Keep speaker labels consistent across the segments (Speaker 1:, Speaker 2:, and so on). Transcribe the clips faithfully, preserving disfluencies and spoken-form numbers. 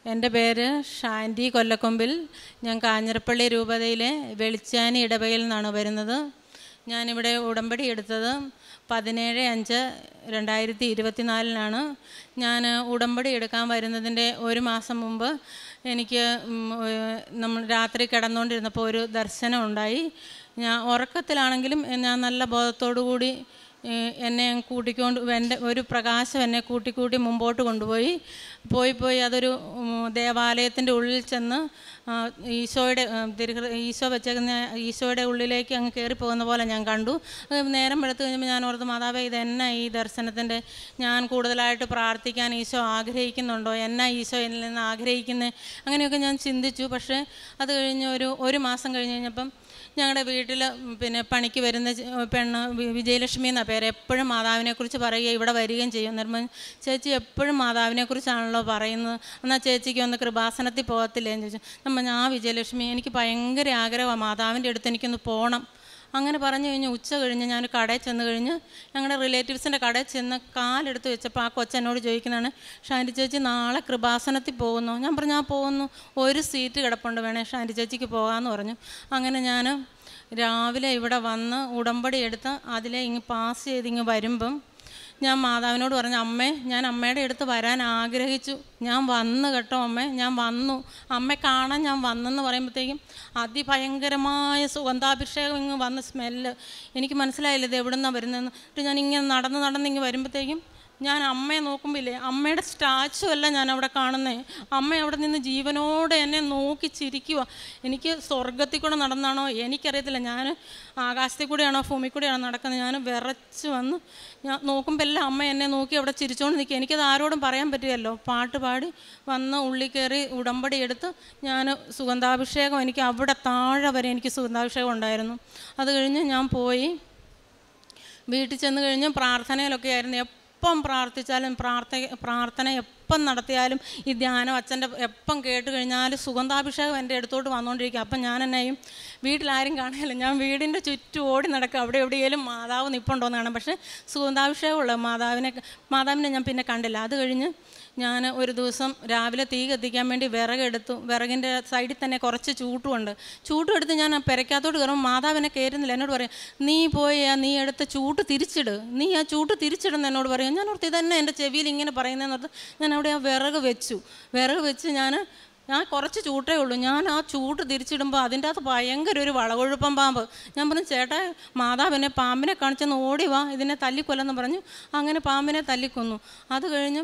Speaker 1: എൻ്റെ പേര് ഷാൻഡി കൊല്ലക്കൊമ്പിൽ. ഞാൻ കാഞ്ഞിരപ്പള്ളി രൂപതയിലെ വെളിച്ചാനി ഇടവകയിൽ നിന്നാണ് വരുന്നത്. ഞാനിവിടെ ഉടമ്പടി എടുത്തത് പതിനേഴ് അഞ്ച് രണ്ടായിരത്തി ഇരുപത്തിനാലിനാണ്. ഞാൻ ഉടമ്പടി എടുക്കാൻ വരുന്നതിൻ്റെ ഒരു മാസം മുമ്പ് എനിക്ക് നമ്മൾ രാത്രി കിടന്നുകൊണ്ടിരുന്നപ്പോൾ ഒരു ദർശനം ഉണ്ടായി. ഞാൻ ഉറക്കത്തിലാണെങ്കിലും ഞാൻ നല്ല ബോധത്തോടു കൂടി എന്നെ കൂട്ടിക്കൊണ്ട് എൻ്റെ ഒരു പ്രകാശം എന്നെ കൂട്ടിക്കൂട്ടി മുമ്പോട്ട് കൊണ്ടുപോയി പോയി പോയി അതൊരു ദേവാലയത്തിൻ്റെ ഉള്ളിൽ ചെന്ന് ഈശോയുടെ തിരുഹൃ ഈശോ വെച്ചേക്കുന്ന ഈശോയുടെ ഉള്ളിലേക്ക് അങ്ങ് കയറിപ്പോകുന്ന പോലെ ഞാൻ കണ്ടു. നേരം വെളുത്ത് കഴിഞ്ഞപ്പോൾ ഞാൻ ഓർത്ത്, മാതാവേ, ഇത് എന്നാ ഈ ദർശനത്തിൻ്റെ, ഞാൻ കൂടുതലായിട്ട് പ്രാർത്ഥിക്കാൻ ഈശോ ആഗ്രഹിക്കുന്നുണ്ടോ, എന്നാ ഈശോ എന്നിൽ നിന്ന് ആഗ്രഹിക്കുന്നത്, അങ്ങനെയൊക്കെ ഞാൻ ചിന്തിച്ചു. പക്ഷേ അത് കഴിഞ്ഞ് ഒരു ഒരു മാസം കഴിഞ്ഞ് കഴിഞ്ഞപ്പം ഞങ്ങളുടെ വീട്ടിൽ പിന്നെ പണിക്ക് വരുന്ന പെണ്ണ് വിജയലക്ഷ്മി എന്നാണ് പേര്, എപ്പോഴും മാതാവിനെക്കുറിച്ച് പറയുക ഇവിടെ വരികയും ചെയ്യും. നിർമ്മ ചേച്ചി എപ്പോഴും മാതാവിനെക്കുറിച്ചാണല്ലോ പറയുന്നത്, എന്നാൽ ചേച്ചിക്ക് ഒന്ന് കൃപാസനത്തിൽ പോകത്തില്ലേ എന്ന് ചോദിച്ചു. നമ്മൾ ഞാൻ വിജയലക്ഷ്മി, എനിക്ക് ഭയങ്കര ആഗ്രഹമാണ് മാതാവിൻ്റെ അടുത്ത് എനിക്കൊന്ന് പോകണം. അങ്ങനെ പറഞ്ഞു കഴിഞ്ഞ് ഉച്ച കഴിഞ്ഞ് ഞാൻ കടയിൽ ചെന്ന് കഴിഞ്ഞ് ഞങ്ങളുടെ റിലേറ്റീവ്സിൻ്റെ കടയിൽ ചെന്ന് കാലെടുത്ത് വെച്ചപ്പോൾ ആ കൊച്ചെന്നോട് ചോദിക്കുന്നതാണ്, ഷാൻഡി ചേച്ചി നാളെ കൃപാസനത്തിൽ പോകുന്നു? ഞാൻ പറഞ്ഞു, ഞാൻ പോകുന്നു, ഒരു സീറ്റ് കിടപ്പുണ്ട്, വേണേ ഷാൻഡി ചേച്ചിക്ക് പോകാമെന്ന് പറഞ്ഞു. അങ്ങനെ ഞാൻ രാവിലെ ഇവിടെ വന്ന് ഉടമ്പടി എടുത്ത് അതിലെ ഇങ്ങ് പാസ് ചെയ്ത് ഇങ്ങ് വരുമ്പം ഞാൻ മാതാവിനോട് പറഞ്ഞു, അമ്മേ, ഞാൻ അമ്മയുടെ അടുത്ത് വരാൻ ആഗ്രഹിച്ചു, ഞാൻ വന്നു കേട്ടോ അമ്മേ, ഞാൻ വന്നു, അമ്മ കാണാൻ ഞാൻ വന്നെന്ന് പറയുമ്പോഴത്തേക്കും അതിഭയങ്കരമായ സുഗന്ധാഭിഷേകം ഇങ്ങ് വന്ന് സ്മെല്ല്. എനിക്ക് മനസ്സിലായില്ല ഇത് എവിടെ നിന്നാണ് വരുന്നതെന്ന്. എന്നിട്ട് ഞാൻ ഇങ്ങനെ നടന്ന് നടന്ന് ഇങ്ങ് വരുമ്പോഴത്തേക്കും ഞാൻ അമ്മയെ നോക്കുമ്പില്ലേ, അമ്മയുടെ സ്റ്റാച്ചു അല്ല ഞാൻ അവിടെ കാണുന്നത്, അമ്മ അവിടെ നിന്ന് ജീവനോടെ എന്നെ നോക്കി ചിരിക്കുക. എനിക്ക് സ്വർഗത്തിൽ കൂടെ നടന്നാണോ എനിക്കറിയത്തില്ല, ഞാൻ ആകാശത്തിൽ കൂടെയാണോ ഭൂമി കൂടെയാണോ നടക്കുന്നത്, ഞാൻ വിറച്ച് വന്ന് ഞാൻ നോക്കുമ്പോൾ എല്ലാം അമ്മ എന്നെ നോക്കി അവിടെ ചിരിച്ചുകൊണ്ട് നിൽക്കുക. എനിക്കത് ആരോടും പറയാൻ പറ്റുമല്ലോ. പാട്ട് പാടി വന്ന് ഉള്ളിൽ കയറി ഉടമ്പടി എടുത്ത് ഞാൻ സുഗന്ധാഭിഷേകം, എനിക്ക് അവിടെ താഴെ വരെ എനിക്ക് സുഗന്ധാഭിഷേകം ഉണ്ടായിരുന്നു. അത് കഴിഞ്ഞ് ഞാൻ പോയി വീട്ടിൽ ചെന്ന് കഴിഞ്ഞ് പ്രാർത്ഥനയിലൊക്കെ ആയിരുന്നു. എപ്പം പ്രാർത്ഥിച്ചാലും പ്രാർത്ഥന പ്രാർത്ഥന എപ്പം നടത്തിയാലും ഈ ധ്യാനം അച്ഛൻ്റെ എപ്പം കേട്ട് കഴിഞ്ഞാൽ സുഗന്ധാഭിഷേകം എൻ്റെ അടുത്തോട്ട് വന്നുകൊണ്ടിരിക്കുക. അപ്പം ഞാൻ എന്നെയും വീട്ടിലാരും കാണുകയില്ല, ഞാൻ വീടിൻ്റെ ചുറ്റും ഓടി നടക്കുക, അവിടെ എവിടെയെങ്കിലും മാതാവ് നിൽപ്പുണ്ടോയെന്ന് കാണാം. പക്ഷേ സുഗന്ധാഭിഷേകമുള്ള മാതാവിനെ മാതാവിനെ ഞാൻ പിന്നെ കണ്ടില്ല. അത് കഴിഞ്ഞ് ഞാൻ ഒരു ദിവസം രാവിലെ തീ കത്തിക്കാൻ വേണ്ടി വിറകെടുത്തു. വിറകിൻ്റെ സൈഡിൽ തന്നെ കുറച്ച് ചൂട്ടുമുണ്ട്. ചൂട്ടും എടുത്ത് ഞാൻ പെരയ്ക്കകത്തോട്ട് കയറുമ്പോൾ മാതാവിനെ കയറുന്നില്ല. എന്നോട് പറയും, നീ പോയി നീ എടുത്ത ചൂട്ട് തിരിച്ചിട്, നീ ആ ചൂട്ട് തിരിച്ചിടുന്ന എന്നോട് പറയും. ഞാൻ ഓർത്ത് ഇതന്നെ എൻ്റെ ചെവിയിൽ ഇങ്ങനെ പറയുന്നതെന്ന് ഓർത്ത് ഞാൻ അവിടെ ആ വിറക് വെച്ചു. വിറക് വെച്ച് ഞാൻ ഞാൻ കുറച്ച് ചൂട്ടേ ഉള്ളൂ, ഞാൻ ആ ചൂട്ട് തിരിച്ചിടുമ്പോൾ അതിൻ്റെ അകത്ത് ഭയങ്കര ഒരു വളകൊഴുപ്പം പാമ്പ്. ഞാൻ പറഞ്ഞു, ചേട്ടാ, മാതാവിനെ പാമ്പിനെ കാണിച്ചെന്ന് ഓടി വാ, ഇതിനെ തല്ലിക്കൊല്ലെന്ന് പറഞ്ഞു. അങ്ങനെ പാമ്പിനെ തല്ലിക്കൊന്നു. അത് കഴിഞ്ഞ്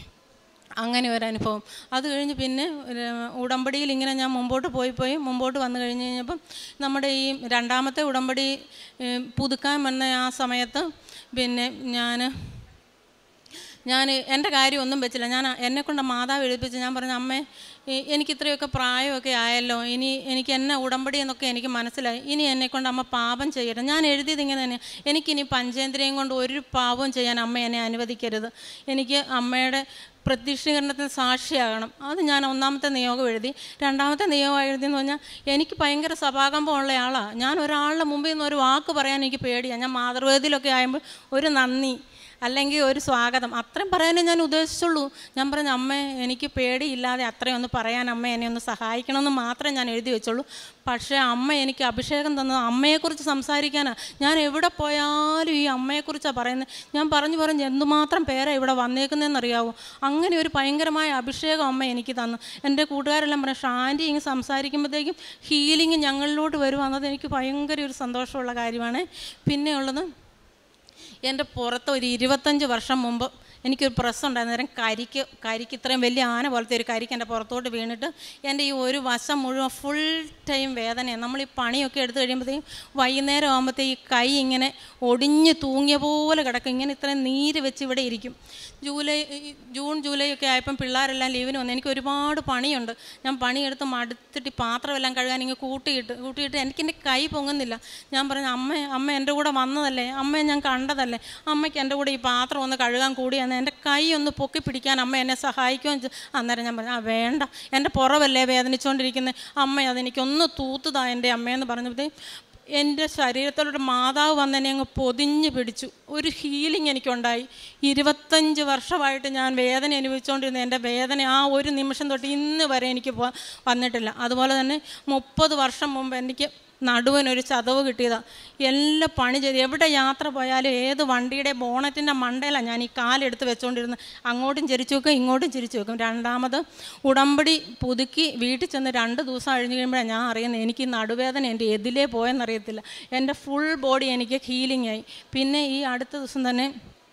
Speaker 1: അങ്ങനെ ഒരനുഭവം. അത് കഴിഞ്ഞ് പിന്നെ ഉടമ്പടിയിൽ ഇങ്ങനെ ഞാൻ മുമ്പോട്ട് പോയി പോയി മുമ്പോട്ട് വന്നു കഴിഞ്ഞ് കഴിഞ്ഞപ്പം നമ്മുടെ ഈ രണ്ടാമത്തെ ഉടമ്പടി പുതുക്കാൻ വന്ന ആ സമയത്ത് പിന്നെ ഞാൻ ഞാൻ എൻ്റെ കാര്യമൊന്നും വെച്ചില്ല. ഞാൻ എന്നെക്കൊണ്ട് മാതാവ് എഴുതിപ്പിച്ച് ഞാൻ പറഞ്ഞു, അമ്മേ, എനിക്ക് ഇത്രയൊക്കെ പ്രായമൊക്കെ ആയല്ലോ, ഇനി എനിക്ക് എന്നെ ഉടമ്പടി എന്നൊക്കെ എനിക്ക് മനസ്സിലായി, ഇനി എന്നെക്കൊണ്ട് അമ്മ പാപം ചെയ്യരുത്. ഞാൻ എഴുതിയത് ഇങ്ങനെ തന്നെ, എനിക്കിനി പഞ്ചേന്ദ്രിയം കൊണ്ട് ഒരു പാപവും ചെയ്യാൻ അമ്മ എന്നെ അനുവദിക്കരുത്, എനിക്ക് അമ്മയുടെ പ്രത്യക്ഷീകരണത്തിന് സാക്ഷിയാകണം. അത് ഞാൻ ഒന്നാമത്തെ നിയോഗം എഴുതി. രണ്ടാമത്തെ നിയോഗം എഴുതിയെന്ന് പറഞ്ഞാൽ എനിക്ക് ഭയങ്കര സഭാകമ്പമുള്ള ആളാണ്. ഞാൻ ഒരാളുടെ മുമ്പിൽ നിന്ന് ഒരു വാക്ക് പറയാൻ എനിക്ക് പേടിയാണ്. ഞാൻ മാതൃവേദിയിലൊക്കെ ആകുമ്പോൾ ഒരു നന്ദി അല്ലെങ്കിൽ ഒരു സ്വാഗതം അത്രയും പറയാനേ ഞാൻ ഉദ്ദേശിച്ചുള്ളൂ. ഞാൻ പറഞ്ഞു, അമ്മേ, എനിക്ക് പേടിയില്ലാതെ അത്രയും ഒന്ന് പറയാൻ അമ്മ എന്നെ ഒന്ന് സഹായിക്കണമെന്ന് മാത്രമേ ഞാൻ എഴുതി വെച്ചുള്ളൂ. പക്ഷേ അമ്മ എനിക്ക് അഭിഷേകം തന്നത് അമ്മയെക്കുറിച്ച് സംസാരിക്കാനാണ്. ഞാൻ എവിടെ പോയാലും ഈ അമ്മയെക്കുറിച്ചാണ് പറയുന്നത്. ഞാൻ പറഞ്ഞു പറഞ്ഞ് എന്തുമാത്രം പേരാണ് ഇവിടെ വന്നേക്കുന്നതെന്നറിയാവോ. അങ്ങനെ ഒരു ഭയങ്കരമായ അഭിഷേകം അമ്മ എനിക്ക് തന്നു. എൻ്റെ കൂട്ടുകാരെല്ലാം പറഞ്ഞു, ഷാൻഡി ഇങ്ങനെ സംസാരിക്കുമ്പോഴത്തേക്കും ഹീലിംഗ് ഞങ്ങളിലോട്ട് വരുവാന്നത് എനിക്ക് ഭയങ്കര ഒരു സന്തോഷമുള്ള കാര്യമാണ്. പിന്നെയുള്ളത്, എൻ്റെ പുറത്ത് ഒരു ഇരുപത്തഞ്ച് വർഷം മുമ്പ് എനിക്കൊരു പ്രസ് ഉണ്ടായിരുന്നു. നേരം കരിക്ക് കരിക്ക് ഇത്രയും വലിയ ആന പോലത്തെ ഒരു കരിക്ക് എൻ്റെ പുറത്തോട്ട് വീണിട്ട് എൻ്റെ ഈ ഒരു വശം മുഴുവൻ ഫുൾ ടൈം വേദനയാണ്. നമ്മൾ ഈ പണിയൊക്കെ എടുത്ത് കഴിയുമ്പോഴത്തേക്കും വൈകുന്നേരം ആകുമ്പോഴത്തേ ഈ കൈ ഇങ്ങനെ ഒടിഞ്ഞ് തൂങ്ങിയ പോലെ കിടക്കും. ഇങ്ങനെ ഇത്രയും നീര് വെച്ച് ഇവിടെ ഇരിക്കും. ജൂലൈ ജൂൺ ജൂലൈ ഒക്കെ ആയപ്പം പിള്ളേരെല്ലാം ലീവിന് വന്നു. എനിക്ക് ഒരുപാട് പണിയുണ്ട്. ഞാൻ പണിയെടുത്ത് മടുത്തിട്ട് പാത്രമെല്ലാം കഴുകാൻ ഇങ്ങനെ കൂട്ടിയിട്ട് കൂട്ടിയിട്ട് എനിക്കെൻ്റെ കൈ പൊങ്ങുന്നില്ല. ഞാൻ പറഞ്ഞു, അമ്മ അമ്മ എൻ്റെ കൂടെ വന്നതല്ലേ, അമ്മയെ ഞാൻ കണ്ടതല്ലേ, അമ്മയ്ക്ക് എൻ്റെ കൂടെ ഈ പാത്രം ഒന്ന് കഴുകാൻ കൂടിയാണ്, എൻ്റെ കൈ ഒന്ന് പൊക്കി പിടിക്കാൻ അമ്മ എന്നെ സഹായിക്കുകയും. അന്നേരം ഞാൻ പറഞ്ഞു, ആ വേണ്ട, എൻ്റെ പുറവല്ലേ വേദനിച്ചുകൊണ്ടിരിക്കുന്നത്, അമ്മ അതെനിക്കൊന്ന് തൂത്തുതാ എൻ്റെ അമ്മയെന്ന് പറഞ്ഞപ്പോഴത്തേക്കും എൻ്റെ ശരീരത്തിലൊരു മാതാവ് വന്നെന്നെ അങ്ങ് പൊതിഞ്ഞ് പിടിച്ചു. ഒരു ഹീലിംഗ് എനിക്കുണ്ടായി. ഇരുപത്തഞ്ച് വർഷമായിട്ട് ഞാൻ വേദന അനുഭവിച്ചുകൊണ്ടിരുന്ന എൻ്റെ വേദന ആ ഒരു നിമിഷം തൊട്ട് ഇന്ന് വരെ എനിക്ക് വന്നിട്ടില്ല. അതുപോലെ തന്നെ മുപ്പത് വർഷം മുമ്പ് എനിക്ക് നടുവിനൊരു ചതവ് കിട്ടിയതാണ്. എല്ലാ പണി ചെയ്ത് എവിടെ യാത്ര പോയാലും ഏത് വണ്ടിയുടെ ബോണറ്റിൻ്റെ മണ്ടയിലാണ് ഞാൻ ഈ കാലെടുത്ത് വെച്ചുകൊണ്ടിരുന്നത്. അങ്ങോട്ടും ചിരിച്ചു വെക്കും, ഇങ്ങോട്ടും ചിരിച്ചു വെക്കും. രണ്ടാമത് ഉടമ്പടി പുതുക്കി വീട്ടിൽ ചെന്ന് രണ്ട് ദിവസം കഴിഞ്ഞ് കഴിയുമ്പോഴാണ് ഞാൻ അറിയുന്നത് എനിക്ക് ഈ നടുവേദന എൻ്റെ എതിലേ പോയെന്നറിയത്തില്ല. എൻ്റെ ഫുൾ ബോഡി എനിക്ക് ഹീലിംഗ് ആയി. പിന്നെ ഈ അടുത്ത ദിവസം തന്നെ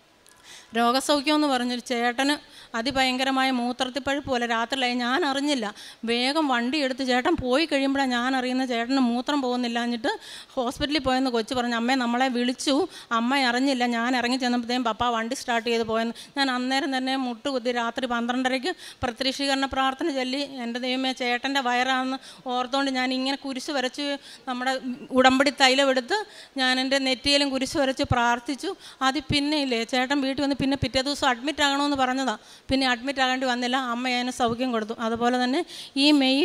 Speaker 1: രോഗസൗഖ്യം എന്ന് പറഞ്ഞൊരു ചേട്ടന് അതിഭയങ്കരമായ മൂത്രത്തിപ്പഴുപ്പ് പോലെ രാത്രിയിലായി. ഞാൻ അറിഞ്ഞില്ല. വേഗം വണ്ടി എടുത്ത് ചേട്ടൻ പോയി കഴിയുമ്പോഴാണ് ഞാൻ അറിയുന്നത് ചേട്ടന് മൂത്രം പോകുന്നില്ല. എന്നിട്ട് ഹോസ്പിറ്റലിൽ പോയെന്ന് കൊച്ചു പറഞ്ഞു, അമ്മേ നമ്മളെ വിളിച്ചു, അമ്മ അറിഞ്ഞില്ല. ഞാൻ ഇറങ്ങി ചെന്നപ്പോഴത്തേക്കും പപ്പ വണ്ടി സ്റ്റാർട്ട് ചെയ്ത് പോയെന്ന്. ഞാൻ അന്നേരം തന്നെ മുട്ടുകുത്തി രാത്രി പന്ത്രണ്ടരയ്ക്ക് പ്രത്യക്ഷീകരണ പ്രാർത്ഥന ചൊല്ലി എൻ്റെ ദൈവമേ ചേട്ടൻ്റെ വയറാണെന്ന് ഓർത്തുകൊണ്ട് ഞാൻ ഇങ്ങനെ കുരിശ് വരച്ച് നമ്മുടെ ഉടമ്പടി തൈലമെടുത്ത് ഞാൻ എൻ്റെ നെറ്റിയിലും കുരിശ് വരച്ച് പ്രാർത്ഥിച്ചു. അത് പിന്നെ ഇല്ലേ ചേട്ടൻ വീട്ടിൽ വന്ന് പിന്നെ പിറ്റേ ദിവസം അഡ്മിറ്റ് ആകണമെന്ന് പറഞ്ഞതാണ്. പിന്നെ അഡ്മിറ്റ് ആകേണ്ടി വന്നില്ല. അമ്മ അതിന് സൗഖ്യം കൊടുത്തു. അതുപോലെ തന്നെ ഈ മെയ്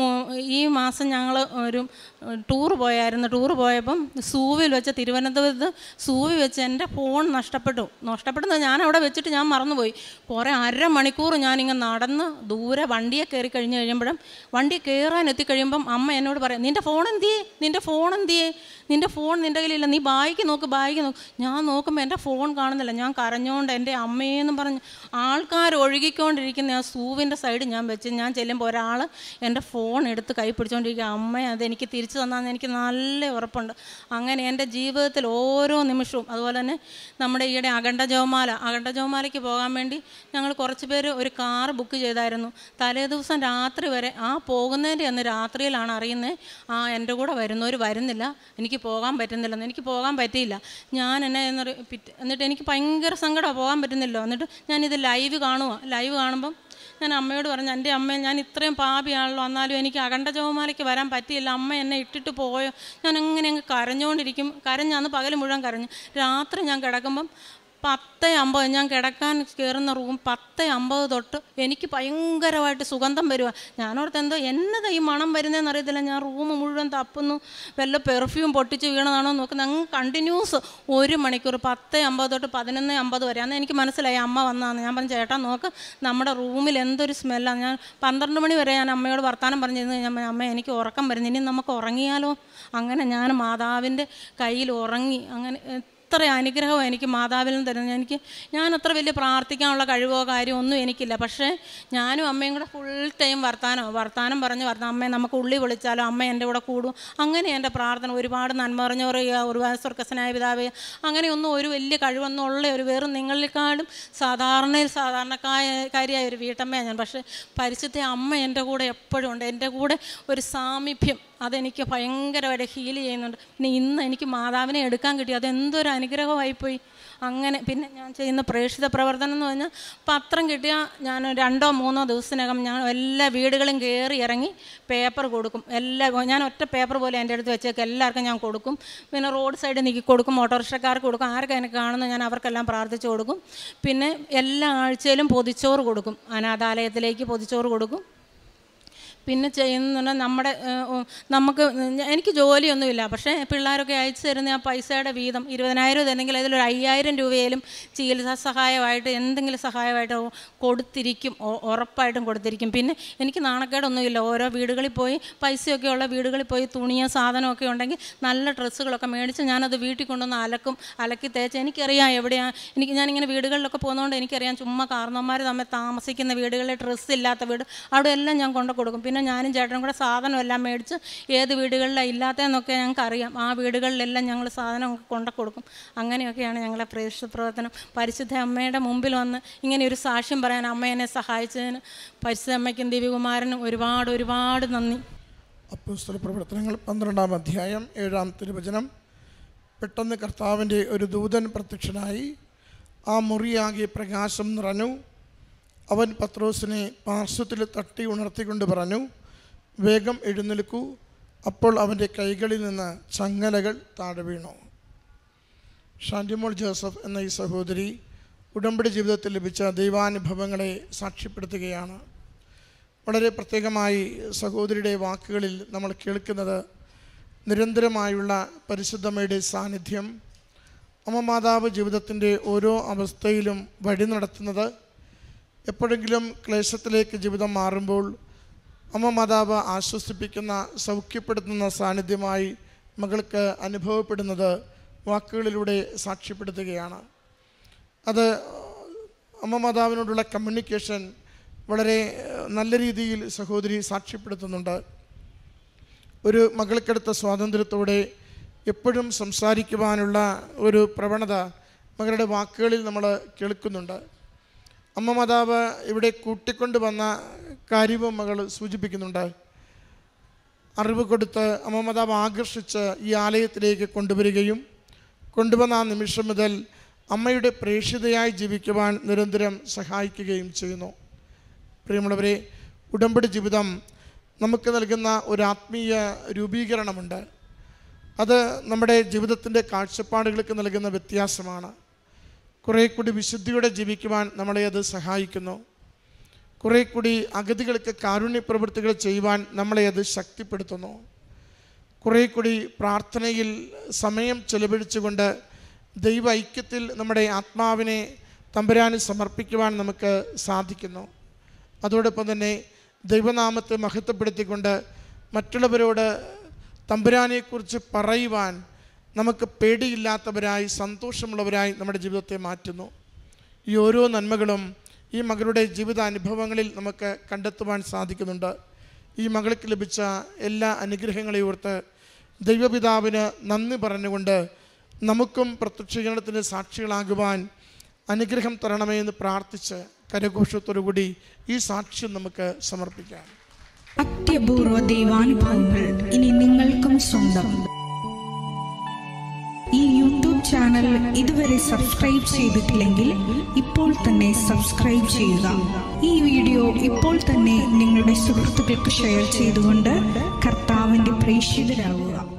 Speaker 1: ഈ മാസം ഞങ്ങൾ ഒരു ടൂറ് പോയായിരുന്നു. ടൂറ് പോയപ്പം സൂവിൽ വെച്ച് തിരുവനന്തപുരത്ത് സൂവിൽ വെച്ച് എൻ്റെ ഫോൺ നഷ്ടപ്പെട്ടു. നഷ്ടപ്പെടുന്നത് ഞാൻ അവിടെ വെച്ചിട്ട് ഞാൻ മറന്നുപോയി. കുറേ അരമണിക്കൂർ ഞാനിങ്ങനെ നടന്ന് ദൂരെ വണ്ടിയെ കയറി കഴിഞ്ഞ് കഴിയുമ്പോഴും വണ്ടി കയറാൻ എത്തിക്കഴിയുമ്പം അമ്മ എന്നോട് പറയാം, നിൻ്റെ ഫോൺ എന്തിയേ നിൻ്റെ ഫോൺ എന്തിയേ നിൻ്റെ ഫോൺ നിൻ്റെ കയ്യിലില്ല, നീ ബായിക്ക് നോക്ക് ബായിക്ക് നോക്ക്. ഞാൻ നോക്കുമ്പോൾ എൻ്റെ ഫോൺ കാണുന്നില്ല. ഞാൻ കരഞ്ഞുകൊണ്ട് എൻ്റെ അമ്മയെന്നും പറഞ്ഞ് ആൾക്കാർ ഒഴുകിക്കൊണ്ടിരിക്കുന്ന ആ സൂവിൻ്റെ സൈഡ് ഞാൻ വെച്ച് ഞാൻ ചെല്ലുമ്പോൾ ഒരാൾ എൻ്റെ ഫോൺ എടുത്ത് കൈ പിടിച്ചുകൊണ്ടിരിക്കുക. അമ്മ അതെനിക്ക് തിരിച്ചു തന്നാന്ന് എനിക്ക് നല്ല ഉറപ്പുണ്ട്. അങ്ങനെ എൻ്റെ ജീവിതത്തിൽ ഓരോ നിമിഷവും. അതുപോലെ തന്നെ നമ്മുടെ ഈയിടെ അഖണ്ഡ ജപമാല അഖണ്ഡ ജപമാലയ്ക്ക് പോകാൻ വേണ്ടി ഞങ്ങൾ കുറച്ച് പേര് ഒരു കാർ ബുക്ക് ചെയ്തായിരുന്നു. തലേ ദിവസം രാത്രി വരെ ആ പോകുന്നതിൻ്റെ അന്ന് രാത്രിയിലാണ് അറിയുന്നത് ആ എൻ്റെ കൂടെ വരുന്നവർ വരുന്നില്ല, എനിക്ക് പോകാൻ പറ്റുന്നില്ലെന്ന്. എനിക്ക് പോകാൻ പറ്റിയില്ല. ഞാൻ എന്നെ എന്നൊരു പിറ്റ് എന്നിട്ട് എനിക്ക് ഭയങ്കര സങ്കടമാണ്, പോകാൻ പറ്റുന്നില്ലോ. എന്നിട്ട് ഞാനിത് ലൈവ് കാണുക. ലൈവ് കാണുമ്പം ഞാൻ അമ്മയോട് പറഞ്ഞു, എൻ്റെ അമ്മ ഞാൻ ഇത്രയും പാപിയാണല്ലോ, എന്നാലും എനിക്ക് അഖണ്ഡ ജപമാലയ്ക്ക് വരാൻ പറ്റിയില്ല, അമ്മ എന്നെ ഇട്ടിട്ട് പോയോ. ഞാൻ അങ്ങനെ അങ്ങ് കരഞ്ഞുകൊണ്ടിരിക്കും. കരഞ്ഞന്ന് പകൽ മുഴുവൻ കരഞ്ഞു. രാത്രി ഞാൻ കിടക്കുമ്പം പത്ത് അമ്പത് ഞാൻ കിടക്കാൻ കയറുന്ന റൂം പത്ത് അമ്പത് തൊട്ട് എനിക്ക് ഭയങ്കരമായിട്ട് സുഗന്ധം വരുക. ഞാനോർത്ത് എന്തോ എന്നതാ ഈ മണം വരുന്നതെന്ന് അറിയത്തില്ല. ഞാൻ റൂം മുഴുവൻ തപ്പുന്നു, വല്ല പെർഫ്യൂം പൊട്ടിച്ച് വീണതാണോ നോക്കുന്നത്. അങ്ങ് കണ്ടിന്യൂസ് ഒരു മണിക്കൂർ പത്ത് അമ്പത് തൊട്ട് പതിനൊന്ന് അമ്പത് വരെ. അന്ന് എനിക്ക് മനസ്സിലായി അമ്മ വന്നതാണ്. ഞാൻ പറഞ്ഞു, ചേട്ടാ നോക്ക് നമ്മുടെ റൂമിൽ എന്തൊരു സ്മെല്ലാണ്. ഞാൻ പന്ത്രണ്ട് മണി വരെ ഞാൻ അമ്മയോട് വർത്താനം പറഞ്ഞിരുന്നു. ഞാൻ അമ്മ എനിക്ക് ഉറക്കം വരുന്നു, ഇനി നമുക്ക് ഉറങ്ങിയാലോ. അങ്ങനെ ഞാൻ മാതാവിൻ്റെ കയ്യിൽ ഉറങ്ങി. അങ്ങനെ അത്ര അനുഗ്രഹം എനിക്ക് മാതാവിൽ നിന്ന് തരുന്നത്. എനിക്ക് ഞാൻ അത്ര വലിയ പ്രാർത്ഥിക്കാനുള്ള കഴിവോ കാര്യമോ ഒന്നും എനിക്കില്ല. പക്ഷേ ഞാനും അമ്മയും കൂടെ ഫുൾ ടൈം വർത്താനോ വർത്താനം പറഞ്ഞ് വർത്താനം അമ്മയെ നമുക്ക് ഉള്ളി വിളിച്ചാലോ അമ്മ എൻ്റെ കൂടെ കൂടും. അങ്ങനെ എൻ്റെ പ്രാർത്ഥന ഒരുപാട് നന്മ പറഞ്ഞവർ ഒരുപാട് സ്വർഗസ്വനായ പിതാവേ അങ്ങനെയൊന്നും ഒരു വലിയ കഴിവൊന്നും ഉള്ള ഒരു വെറും നിങ്ങളെക്കാളും സാധാരണയിൽ സാധാരണക്കാരിയായ ഒരു വീട്ടമ്മയാണ് ഞാൻ. പക്ഷേ പരിശുദ്ധ അമ്മ എൻ്റെ കൂടെ എപ്പോഴും ഉണ്ട്. എൻ്റെ കൂടെ ഒരു സാമീപ്യം അതെനിക്ക് ഭയങ്കരമായിട്ട് ഹീൽ ചെയ്യുന്നുണ്ട്. പിന്നെ ഇന്ന് എനിക്ക് മാതാവിനെ എടുക്കാൻ കിട്ടി, അതെന്തൊരു അനുഗ്രഹമായിപ്പോയി. അങ്ങനെ പിന്നെ ഞാൻ ചെയ്യുന്ന പ്രേക്ഷിത പ്രവർത്തനം എന്ന് പറഞ്ഞാൽ പത്രം കിട്ടിയാൽ ഞാൻ രണ്ടോ മൂന്നോ ദിവസത്തിനകം ഞാൻ എല്ലാ വീടുകളും കയറി ഇറങ്ങി പേപ്പർ കൊടുക്കും. എല്ലാ ഞാൻ ഒറ്റ പേപ്പർ പോലെ എൻ്റെ അടുത്ത് വെച്ചേക്ക് എല്ലാവർക്കും ഞാൻ കൊടുക്കും. പിന്നെ റോഡ് സൈഡിൽ നീക്കി കൊടുക്കും, ഓട്ടോറിക്ഷക്കാർക്ക് കൊടുക്കും, ആർക്ക് എനിക്ക് കാണുന്നു ഞാൻ അവർക്കെല്ലാം പ്രാർത്ഥിച്ചു കൊടുക്കും. പിന്നെ എല്ലാ ആഴ്ചയിലും പൊതിച്ചോറ് കൊടുക്കും, അനാഥാലയത്തിലേക്ക് പൊതിച്ചോറ് കൊടുക്കും. പിന്നെ ചെയ്യുന്ന നമ്മുടെ നമുക്ക് എനിക്ക് ജോലിയൊന്നുമില്ല, പക്ഷേ പിള്ളേരൊക്കെ അയച്ചു തരുന്ന ആ പൈസയുടെ വീതം ഇരുപതിനായിരം തന്നെങ്കിൽ അതിലൊരു അയ്യായിരം രൂപയിലും ചികിത്സാ സഹായമായിട്ട് എന്തെങ്കിലും സഹായമായിട്ട് കൊടുത്തിരിക്കും, ഉറപ്പായിട്ടും കൊടുത്തിരിക്കും. പിന്നെ എനിക്ക് നാണക്കേടൊന്നുമില്ല. ഓരോ വീടുകളിൽ പോയി പൈസയൊക്കെ ഉള്ള വീടുകളിൽ പോയി തുണിയോ സാധനമൊക്കെ ഉണ്ടെങ്കിൽ നല്ല ഡ്രസ്സുകളൊക്കെ മേടിച്ച് ഞാനത് വീട്ടിൽ കൊണ്ടുവന്ന് അലക്കും, അലക്കി തേച്ച്. എനിക്കറിയാം എവിടെയാണ് എനിക്ക് ഞാനിങ്ങനെ വീടുകളിലൊക്കെ പോകുന്നതുകൊണ്ട് എനിക്കറിയാം ചുമ്മാ കാരണവന്മാർ തമ്മിൽ താമസിക്കുന്ന വീടുകളിൽ ഡ്രസ്സ് ഇല്ലാത്ത വീട് അവിടെ എല്ലാം ഞാൻ കൊണ്ടു കൊടുക്കും. പിന്നെ ഞാനും ചേട്ടനും കൂടെ സാധനം എല്ലാം മേടിച്ച് ഏത് വീടുകളിലാണ് ഇല്ലാത്തതെന്നൊക്കെ ഞങ്ങൾക്ക് അറിയാം. ആ വീടുകളിലെല്ലാം ഞങ്ങൾ സാധനം കൊണ്ടു കൊടുക്കും. അങ്ങനെയൊക്കെയാണ് ഞങ്ങളെ പ്രേക്ഷിത പ്രവർത്തനം. പരിശുദ്ധ അമ്മയുടെ മുമ്പിൽ വന്ന് ഇങ്ങനെ ഒരു സാക്ഷ്യം പറയാൻ അമ്മ എന്നെ സഹായിച്ചതിന് പരിശുദ്ധ അമ്മയ്ക്കും ദിവ്യകുമാരനും ഒരുപാട് ഒരുപാട് നന്ദി.
Speaker 2: അപ്പോസ്തല പ്രവർത്തനങ്ങൾ പന്ത്രണ്ടാം അധ്യായം ഏഴാം തിരുവചനം. പെട്ടെന്ന് കർത്താവിൻ്റെ ഒരു ദൂതൻ പ്രത്യക്ഷനായി ആ മുറിയാകെ പ്രകാശം നിറഞ്ഞു. അവൻ പത്രോസിനെ പാർശ്വത്തിൽ തട്ടി ഉണർത്തിക്കൊണ്ട് പറഞ്ഞു, വേഗം എഴുന്നേൽക്കൂ. അപ്പോൾ അവൻ്റെ കൈകളിൽ നിന്ന് ചങ്ങലകൾ താഴെ വീണു. ഷാൻഡിമോൾ ജോസഫ് എന്ന ഈ സഹോദരി ഉടമ്പടി ജീവിതത്തിൽ ലഭിച്ച ദൈവാനുഭവങ്ങളെ സാക്ഷ്യപ്പെടുത്തുകയാണ്. വളരെ പ്രത്യേകമായി സഹോദരിയുടെ വാക്കുകളിൽ നമ്മൾ കേൾക്കുന്നത്, നിരന്തരമായുള്ള പരിശുദ്ധമ്മയുടെ സാന്നിധ്യം, അമ്മ മാതാവ് ജീവിതത്തിൻ്റെ ഓരോ അവസ്ഥയിലും വഴി നടത്തുന്നത്, എപ്പോഴെങ്കിലും ക്ലേശത്തിലേക്ക് ജീവിതം മാറുമ്പോൾ അമ്മ മാതാവ് ആശ്വസിപ്പിക്കുന്ന, സൗഖ്യപ്പെടുത്തുന്ന സാന്നിധ്യമായി മകൾക്ക് അനുഭവപ്പെടുന്നത് വാക്കുകളിലൂടെ സാക്ഷ്യപ്പെടുത്തുകയാണ്. അത് അമ്മ മാതാവിനോടുള്ള കമ്മ്യൂണിക്കേഷൻ വളരെ നല്ല രീതിയിൽ സഹോദരി സാക്ഷ്യപ്പെടുത്തുന്നുണ്ട്. ഒരു മകൾക്കെടുത്ത സ്വാതന്ത്ര്യത്തോടെ എപ്പോഴും സംസാരിക്കുവാനുള്ള ഒരു പ്രവണത മകളുടെ വാക്കുകളിൽ നമ്മൾ കേൾക്കുന്നുണ്ട്. അമ്മ മാതാവ് ഇവിടെ കൂട്ടിക്കൊണ്ട് വന്ന കാര്യവും മകൾ സൂചിപ്പിക്കുന്നുണ്ട്. അറിവ് കൊടുത്ത് അമ്മ മാതാവ് ആകർഷിച്ച് ഈ ആലയത്തിലേക്ക് കൊണ്ടുവരികയും കൊണ്ടുവന്ന ആ നിമിഷം മുതൽ അമ്മയുടെ പ്രേക്ഷിതയായി ജീവിക്കുവാൻ നിരന്തരം സഹായിക്കുകയും ചെയ്യുന്നു. പ്രിയമുള്ളവരെ, ഉടമ്പടി ജീവിതം നമുക്ക് നൽകുന്ന ഒരു ആത്മീയ രൂപീകരണമുണ്ട്. അത് നമ്മുടെ ജീവിതത്തിൻ്റെ കാഴ്ചപ്പാടുകൾക്ക് നൽകുന്ന വ്യത്യാസമാണ്. കുറേ കൂടി വിശുദ്ധിയോടെ ജീവിക്കുവാൻ നമ്മളെ അത് സഹായിക്കുന്നു. കുറേ കൂടി അഗതികൾക്ക് കാരുണ്യ പ്രവൃത്തികൾ ചെയ്യുവാൻ നമ്മളെ അത് ശക്തിപ്പെടുത്തുന്നു. കുറേ കൂടി പ്രാർത്ഥനയിൽ സമയം ചെലവഴിച്ചുകൊണ്ട് ദൈവ ഐക്യത്തിൽ നമ്മുടെ ആത്മാവിനെ തമ്പുരാന് സമർപ്പിക്കുവാൻ നമുക്ക് സാധിക്കുന്നു. അതോടൊപ്പം തന്നെ ദൈവനാമത്തെ മഹത്വപ്പെടുത്തിക്കൊണ്ട് മറ്റുള്ളവരോട് തമ്പുരാനെക്കുറിച്ച് പറയുവാൻ നമുക്ക് പേടിയില്ലാത്തവരായി, സന്തോഷമുള്ളവരായി നമ്മുടെ ജീവിതത്തെ മാറ്റുന്നു. ഈ ഓരോ നന്മകളും ഈ മകളുടെ ജീവിതാനുഭവങ്ങളിൽ നമുക്ക് കണ്ടെത്തുവാൻ സാധിക്കുന്നുണ്ട്. ഈ മകൾക്ക് ലഭിച്ച എല്ലാ അനുഗ്രഹങ്ങളെ ഓർത്ത് ദൈവപിതാവിന് നന്ദി പറഞ്ഞുകൊണ്ട് നമുക്കും പ്രത്യക്ഷീകരണത്തിന് സാക്ഷികളാകുവാൻ അനുഗ്രഹം തരണമേ എന്ന് പ്രാർത്ഥിച്ച് കരഘോഷത്തോടുകൂടി ഈ സാക്ഷ്യം നമുക്ക് സമർപ്പിക്കാം.
Speaker 3: അത്യപൂർവ ദൈവാനുഭവങ്ങൾ ഇനി നിങ്ങൾക്കും സ്വന്തം. ഈ യൂട്യൂബ് ചാനൽ ഇതുവരെ സബ്സ്ക്രൈബ് ചെയ്തിട്ടില്ലെങ്കിൽ ഇപ്പോൾ തന്നെ സബ്സ്ക്രൈബ് ചെയ്യുക. ഈ വീഡിയോ ഇപ്പോൾ തന്നെ നിങ്ങളുടെ സുഹൃത്തുക്കൾക്ക് ഷെയർ ചെയ്തുകൊണ്ട് കർത്താവിൻ്റെ പ്രേക്ഷിതരാകുക.